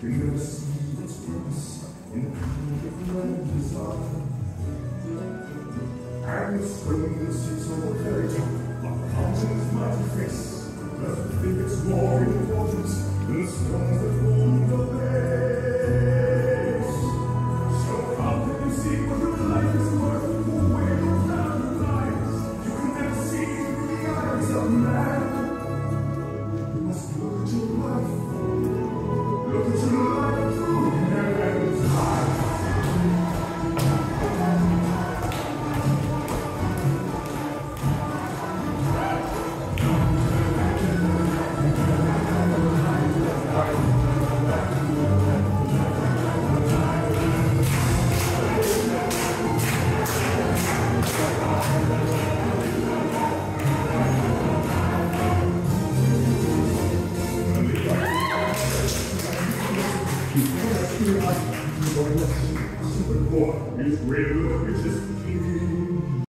You never see its purpose in the different design. And the spring sits on the very top of the mountain's mighty face. Doesn't think it's more important than the stones that form the base. So how can you see what your life is worth when you're down the lines? You can never see through the eyes of man. You must look at your life. Look at your life through heaven's eyes. Is real, which is king.